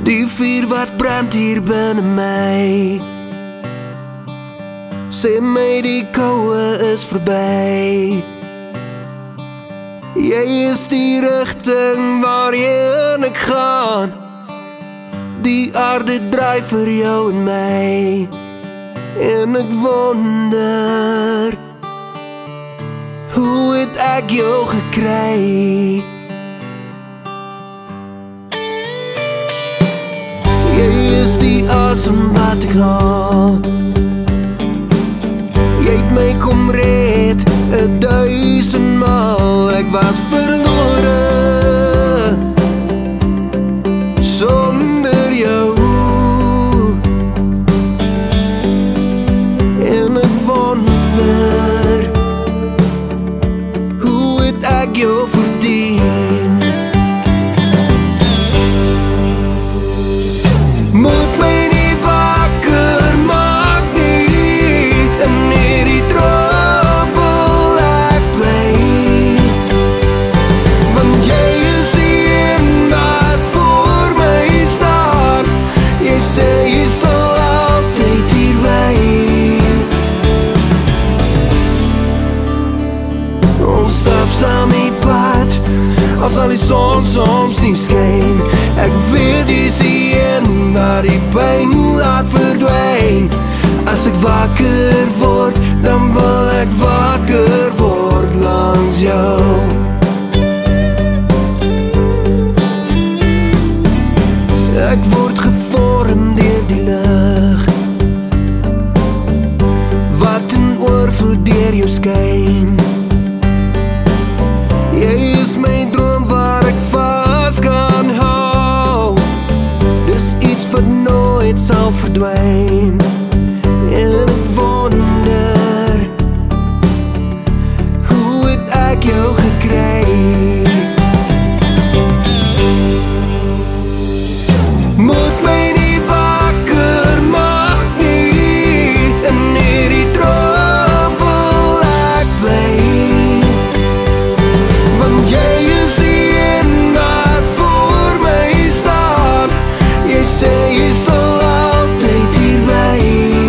Die vuur wat brand hier binne my, sê my die koue is verby. Jy is die rigting waarheen ek gaan. Die aarde draai vir jou en my, en ek wonder, hoe het ek jou gekry? Jy is die asem wat ek haal. Jy het my kom red 1000 maal. Ek was verlore sonder jou, en ek wonder, hoe het ek jou verdien? Moet my nie wakker maak nie, in hierdie droom wil ek bly. Want jy is die een wat voor my staan. Jy sê jy sal altyd hier bly. Ons stap saam die pad, al sal die son soms nie skyn. Ek weet jy is die een waar die pyn laat verdwyn. As ek wakker word, dan wil ek wakker word langs jou. Ek word gevorm deur die lig, wat in oorvloed deur jou skyn. Jy is my droom waar ek vas kan hou. Dis iets wat nooit sal verdwyn. En ek wonder, hoe het ek jou gekry? Moet my nie wakker maak nie, in hierdie droom wil ek bly. Want jy is die een wat voor my staan. Jy sê jy sal altyd hier bly.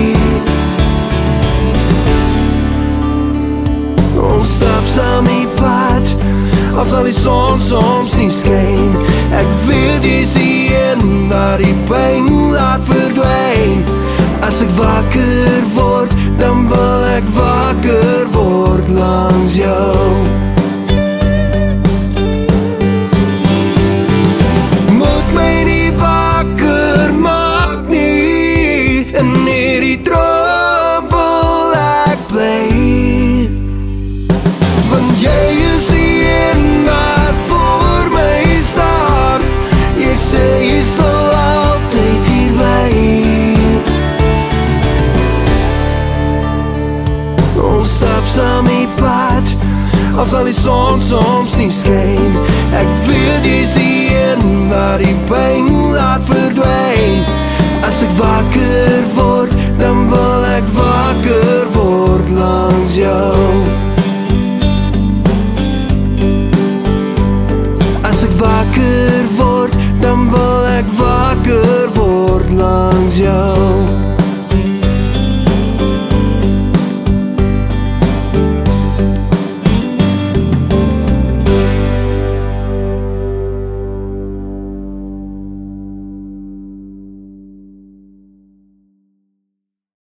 Ons stap saam die pad, al sal die son soms nie skyn. Ek weet jy is die een waar die pyn laat verdwyn. As ek wakker word, dan wil ek wakker word langs jou. Moet my nie wakker maak nie, in hierdie droom wil ek bly. Want jy is die een wat voor my staan. Jy sê jy sal altyd hier bly. Ons stap saam die pad, al sal die son soms nie skyn. Ek weet jy is die een waar die pyn laat verdwyn. As ek wakker word, dan wil